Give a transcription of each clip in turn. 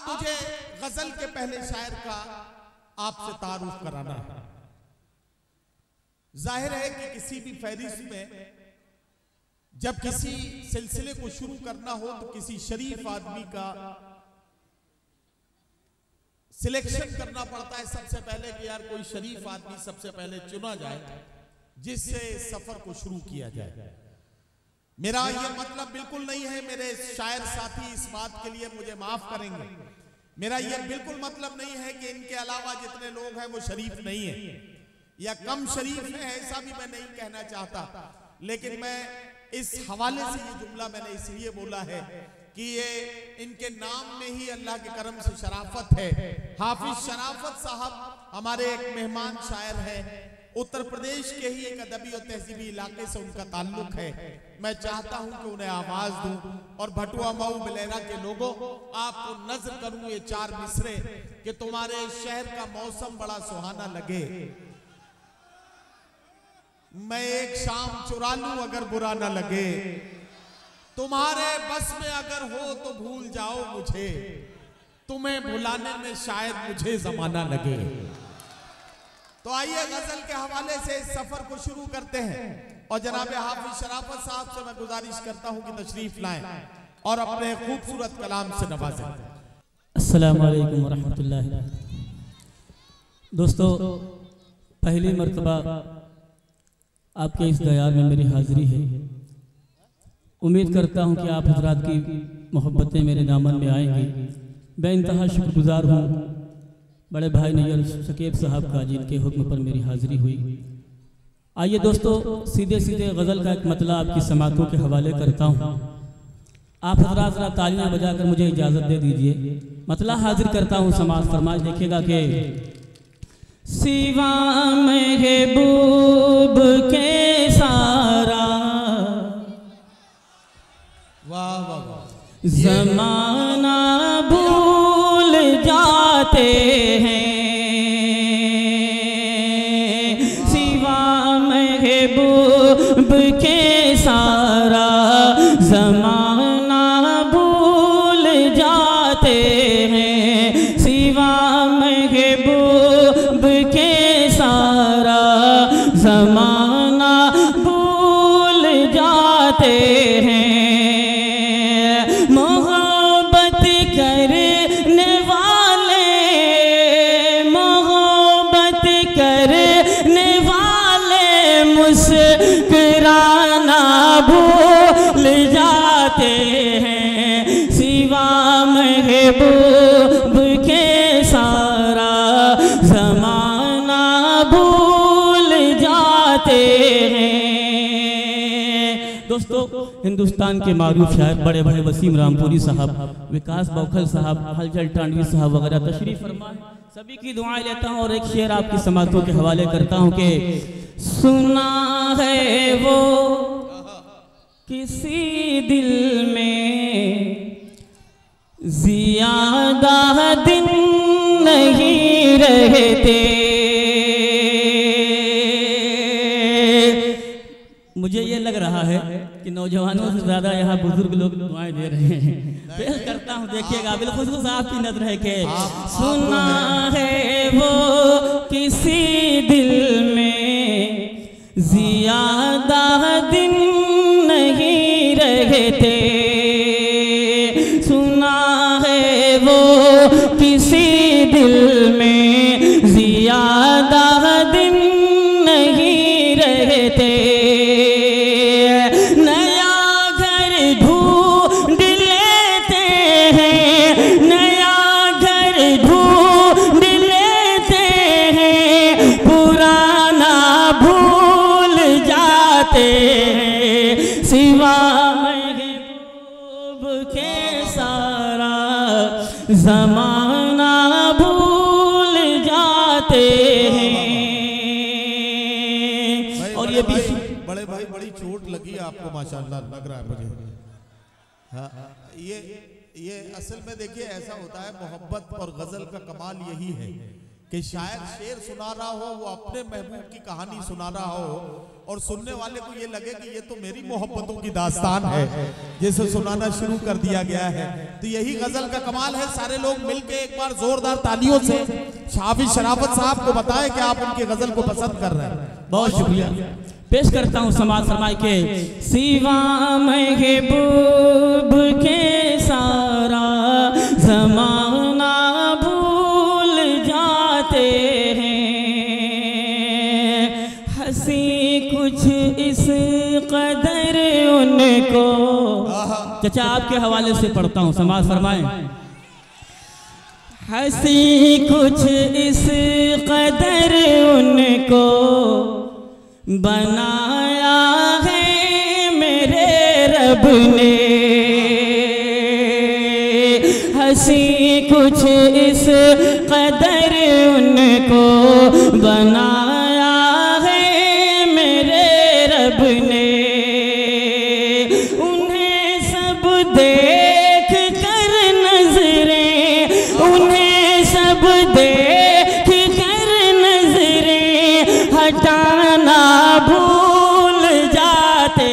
अब मुझे गजल के पहले शायर का आपसे तारुफ कराना है। जाहिर है कि किसी भी फहरिस्त में जब किसी सिलसिले को शुरू करना हो तो किसी शरीफ आदमी का सिलेक्शन करना पड़ता है सबसे पहले कि यार कोई शरीफ आदमी सबसे पहले चुना जाए जिससे सफर को शुरू किया जाए। मेरा यह मतलब बिल्कुल नहीं है, मेरे शायर साथी इस बात के लिए मुझे माफ करेंगे, मेरा यह बिल्कुल मतलब नहीं है कि इनके अलावा जितने लोग हैं वो शरीफ नहीं है या कम शरीफ है, ऐसा भी मैं नहीं कहना चाहता। लेकिन मैं इस हवाले से ये जुमला मैंने इसलिए बोला है कि ये इनके नाम में ही अल्लाह के करम से शराफत है। हाफिज शराफत साहब हमारे एक मेहमान शायर है, उत्तर प्रदेश के ही एक अदबी और तहजीबी इलाके से उनका ताल्लुक है। मैं चाहता हूं कि उन्हें आवाज दूं और भटुआ मऊ बलेरा के लोगों आपको नजर करूं ये 4 मिसरे कि तुम्हारे शहर का मौसम बड़ा सुहाना लगे, मैं एक शाम चुरा लूं अगर बुरा ना लगे, तुम्हारे बस में अगर हो तो भूल जाओ मुझे, तुम्हें भुलाने में शायद मुझे जमाना लगे। तो आइए गजल के हवाले से इस सफर को शुरू करते हैं और जनाब हाफिज शराफत साहब से मैं गुजारिश करता हूं कि तशरीफ लाएं और अपने खूबसूरत कलाम से नवाजें। अस्सलाम वालेकुम वरहमतुल्लाह। दोस्तों, पहली मर्तबा आपके इस दयार में मेरी हाजिरी है। उम्मीद करता हूं कि आप हजरात की मोहब्बतें मेरे दामन में आएंगी। मैं इंतहा शुक्रगुजार हूं बड़े भाई नैयर शकीब साहब का, जिनके हुक्म पर मेरी हाजिरी हुई। आइए दोस्तों, सीधे सीधे गज़ल का एक मतला आपकी समातों के हवाले करता हूं। आप हजरात जरा तालियां बजाकर मुझे इजाज़त दे दीजिए। मतला हाजिर करता हूं, समाज फरमाज देखिएगा कि सिवा महबूब के सारा वाह वाह वाह, ज़माना भूल जाते हैं, सिवा महबूब के सारा ज़माना भूल जाते हैं, सिवा महबूब के सारा ज़माना भूल जाते हैं। मुस्कुराना भूल जाते हैं, सिवा महबूब के सारा ज़माना भूल जाते हैं। दोस्तों, हिंदुस्तान के मारूफ शायर बड़े बड़े वसीम रामपुरी साहब, विकास बौखल साहब, हलचल टांडवी साहब वगैरह तशरीफ फरमाए, सभी की दुआएं लेता हूँ और एक शेर आपकी समातों के हवाले करता हूँ कि सुना है वो किसी दिल में ज़ियादा दिन नहीं रहते। मुझे ये लग रहा है कि नौजवानों से ज़्यादा यहाँ बुजुर्ग लोग दुआएं दे रहे हैं। पेश करता हूँ, देखिएगा, बिल्खुसूस आपकी नजर है कि सुना है वो किसी दिल में ज़ियादा दिन नहीं रहते, सुना है वो किसी दिल में ज़ियादा दिन नहीं रहते, नया घर ढूंढ लेते हैं, नया घर ढूंढ लेते हैं, पुराना भूल जाते हैं, सिवा महबूब के सारा ज़माना भूल जाते हैं। और ये भी बड़े भाई बड़ी चोट लगी आपको माशाल्लाह लग रहा है मुझे। हाँ, ये असल में देखिए ऐसा होता है, मोहब्बत और गजल का कमाल यही है कि शायर शेर सुना रहा हो, वो अपने महबूब की कहानी सुना रहा हो और सुनने वाले को ये लगे कि ये तो मेरी मोहब्बतों की दास्तान है, जिसे सुनाना शुरू कर दिया गया है। तो यही गजल का कमाल है। सारे लोग मिलके एक बार जोरदार तालियों से हाफिज शराफत साहब को बताएं कि आप उनकी गजल को पसंद कर रहे हैं। बहुत शुक्रिया। पेश करता हूँ समाज फरमाए के सिवा महबूब के सारा जमाना भूल जाते हैं, हंसी कुछ इस कदर उनको। चाचा आपके हवाले से पढ़ता हूँ, समाज फरमाए। हंसी कुछ इस कदर उनको बनाया है मेरे रब ने, हंसी कुछ इस कदर उनको बनाया है मेरे रब ने। उन्हें सब देख कर नजरें, उन्हें सब देख कर नजरें हटाना भूल जाते।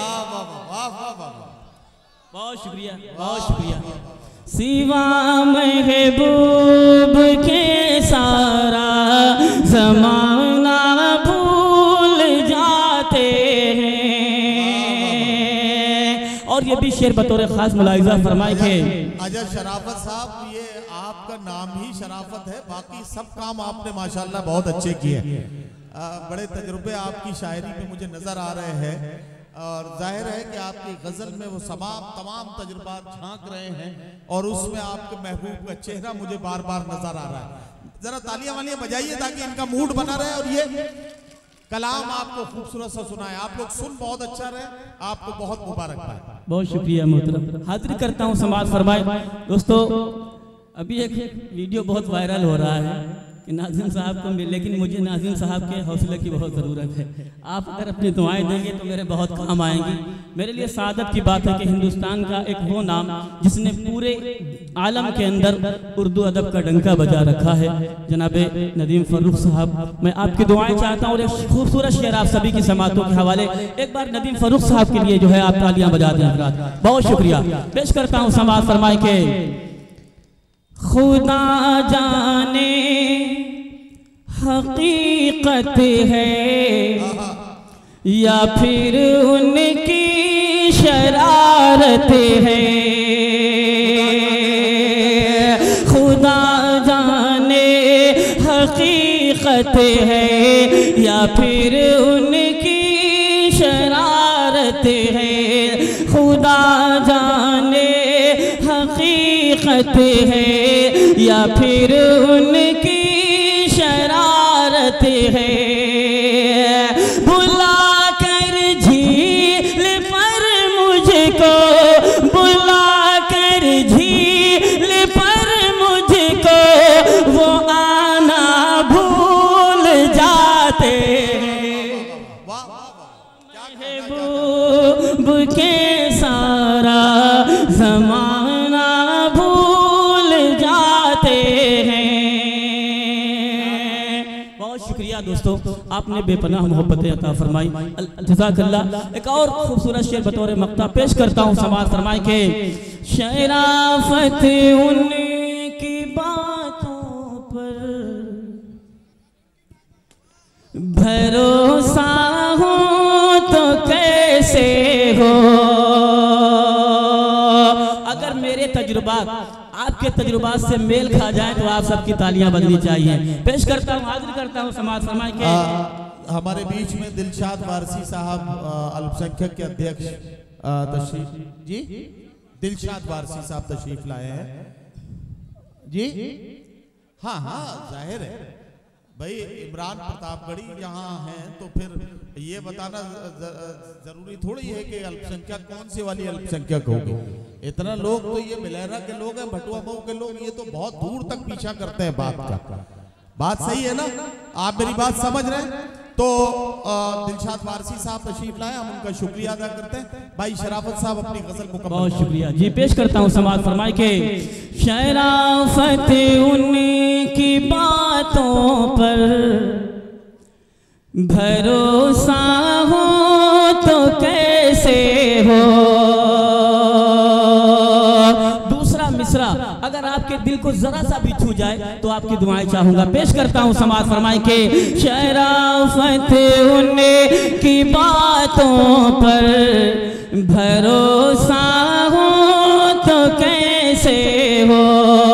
बहुत शुक्रिया, बहुत शुक्रिया। सिवा महबूब के सारा जमाना भूल जाते हैं। और ये भी शेर बतौर खास मुलाहिजा फरमाए के अजय शराफत साहब, ये आपका नाम ही शराफत है, बाकी सब काम आपने माशाल्लाह बहुत अच्छे किए। बड़े तजुर्बे आपकी शायरी में मुझे नजर आ रहे हैं और जाहिर है कि आपकी गजल में वो तमाम तजुर्बात झांक रहे हैं और उसमें आपके महबूब का चेहरा मुझे बार बार नजर आ रहा है। जरा तालियां वालियां बजाइए ताकि इनका मूड बना रहे और ये कलाम आपको खूबसूरत सा सुनाए। आप लोग सुन बहुत अच्छा रहे, आपको बहुत मुबारकबाद। बहुत शुक्रिया मोहतरम। हाजिर करता हूँ समाज फरमाए। दोस्तों अभी एक वीडियो बहुत वायरल हो रहा है कि नाज़िम साहब को मिले, लेकिन मुझे नाज़िम साहब के हौसले की बहुत ज़रूरत है। आप अगर अपनी दुआएं देंगे तो मेरे बहुत काम आएंगी। मेरे लिए सादत की बात है कि हिंदुस्तान का एक वो नाम जिसने पूरे आलम के अंदर उर्दू अदब का डंका बजा रखा है, जनाब नदीम फर्रुख साहब। मैं आपकी दुआएं चाहता हूँ और एक खूबसूरत शेर आप सभी की समातों के हवाले एक बार नदीम फर्रुख साहब के लिए जो है आप तालियां बजा दें हज़रात। बहुत शुक्रिया। पेश करता हूँ समाज फरमाए के खुदा जाने हकीकत है या फिर उनकी शरारत है, खुदा जाने हकीकत है या फिर उनकी शरारत है, खुदा जाने हकीकत है या फिर उनकी शरारत है। बुला कर झील पर मुझको, बुला कर झील पर मुझको वो आना भूल जाते हैं। महबूब के सारा ज़माना भूल जाते हैं। बहुत शुक्रिया दोस्तों, आपने बेपनाह मोहब्बतें अता फरमाई, जज़ाकल्लाह। एक और खूबसूरत शेर बतौर मक्ता पेश करता हूँ समाज फरमाए के शराफत उनकी बातों पर भरोसा हो तो कैसे हो। अगर मेरे तजुर्बात आपके तजुर्बात से मेल खा जाए तो आप सबकी तालियां बजनी चाहिए। पेश करता हूँ, हाजिर करता हूँ समाज फरमाए के हमारे बीच में दिलशाद वारसी साहब अल्पसंख्यक के अध्यक्ष तशरीफ जी, दिलशाद वारसी साहब तशरीफ लाए हैं जी। हाँ हाँ जाहिर है भाई, इमरान प्रतापगढ़ी यहाँ हैं तो फिर ये बताना जरूरी थोड़ी है कि अल्पसंख्यक कौन सी वाली अल्पसंख्यक होगी। इतना लोग तो ये मिलेरा के लोग हैं, भटुआ मऊ के लोग, ये तो बहुत दूर तक पीछा करते हैं बात का। बात सही है ना, आप मेरी बात समझ रहे हैं? तो दिलशाद वारसी साहब तशरीफ लाए, हम उनका शुक्रिया अदा करते हैं। भाई शराफत साहब अपनी गजल मुकम्मल। बहुत शुक्रिया जी, पेश करता हूँ समाज फरमाए के शराफत उनकी बातों पर भरोसा हो तो कैसे हो। दूसरा मिसरा अगर आपके दिल को जरा सा भी छू जाए तो आपकी दुआएं चाहूंगा। पेश करता हूं समाज फरमाए के शराफत उनकी बातों पर भरोसा हो तो कैसे हो।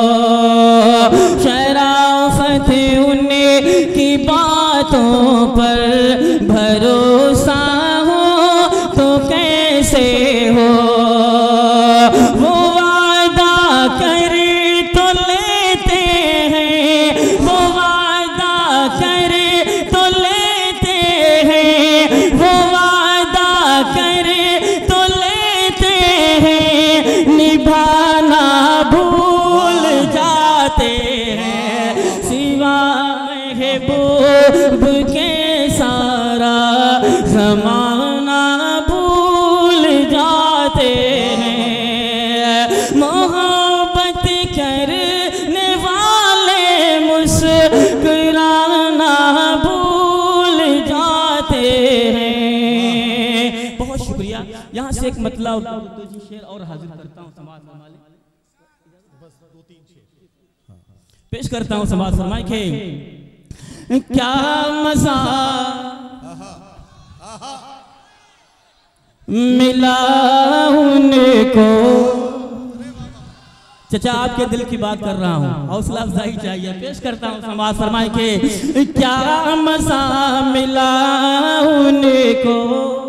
शराफत उनकी बातों पर भरोसा हो तो कैसे हो। वो वादा कर तो लेते हैं, वो वादा कर तो लेते हैं, वो वादा कर तो लेते हैं, निभाना भूल जाते हैं। सिवा महबूब के सारा ज़माना भूल जाते हैं। मोहब्बत करने वाले मुस्कुराना भूल जाते हैं। बहुत शुक्रिया। यहाँ से एक मतलब शेर और हाजिर करता हूँ समाज फरमाए, पेश करता हूँ समाज फरमाए के क्या मजा मिला उनको। चचा आपके दिल की बात कर रहा हूँ, हौसला अफजाई चाहिए। पेश करता हूँ समाज फरमाए के क्या मजा मिला उनको,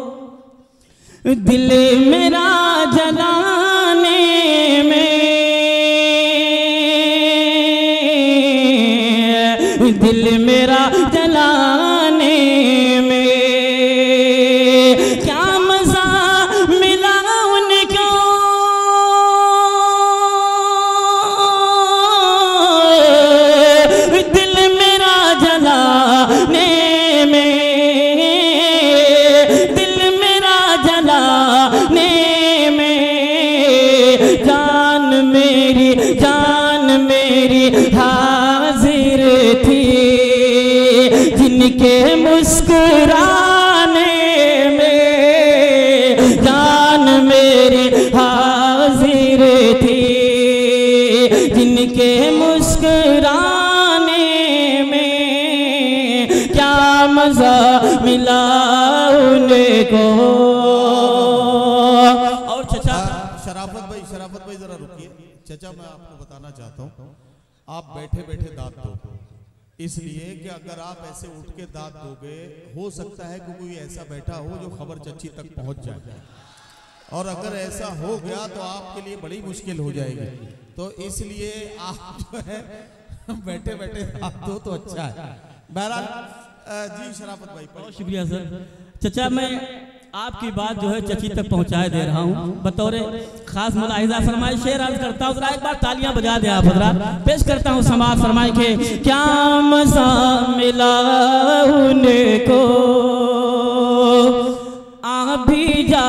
दिल मेरा जलाने में, दिल मेरा जलाने में। क्या मजा मिला उनको, दिल मेरा जलाने में, दिल मेरा जलाने में। जान मेरी हाजिर थी, जिनके मुस्कुराने में। जान मेरी हाजिर थी, जिनके मुस्कुराने में। क्या मजा मिला उनको। और चचा शराफत भाई जरा रुकिए। चचा मैं आपको बताना चाहता हूँ, आप बैठे बैठे दाद दो, इसलिए कि अगर आप ऐसे उठ के दाद दोगे हो सकता है कि कोई ऐसा बैठा हो जो खबर चच्ची तक पहुंच जाए, और अगर ऐसा हो गया तो आपके लिए बड़ी मुश्किल हो जाएगी। तो इसलिए आप जो है बैठे बैठे दाद दो तो अच्छा है। बहरहाल जी शराफत भाई बहुत शुक्रिया सर। चचा मैं आपकी बात जो है चची तक पहुंचाए दे रहा हूं, बतौर खास मुलाहिजा फरमाए शेर अर्ज करता हूं। जरा एक बार तालियां बजा दें आप हजरात। पेश करता हूं समाज फरमाए के क्या मजा मिला उनको, आ भी जा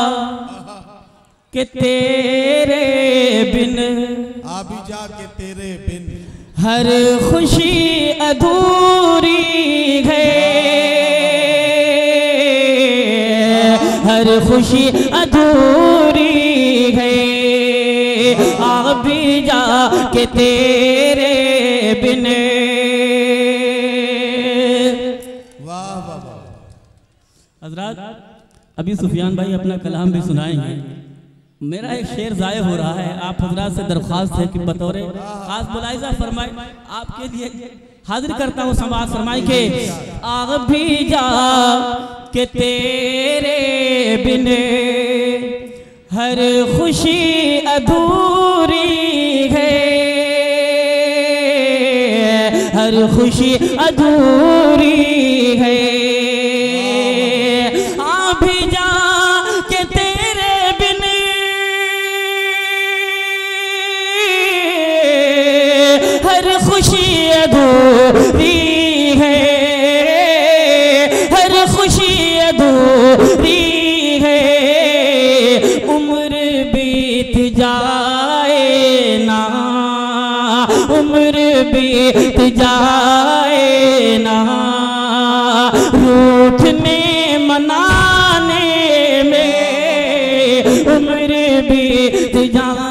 के तेरे बिन, आ भी जा के तेरे बिन हर खुशी अधूरी है, हर खुशी अधूरी है। आ भी जा के तेरे बिन। वाह वाह वाह। हजरात अभी सुफियान भाई अपना कलाम भी सुनाएंगे। मेरा एक शेर जाये हो रहा है, आप हजरात से दरख्वास्त है कि बतौर खास मुलाहिजा फरमाए आपके लिए हाजिर करता हूँ समाज फरमाए के आ भी जा के तेरे बिन हर खुशी अधूरी है, हर खुशी अधूरी है। आ भी जा के तेरे बिन हर खुशी अधूरी है, जाए ना, रूठने मनाने में उम्र बीत जाए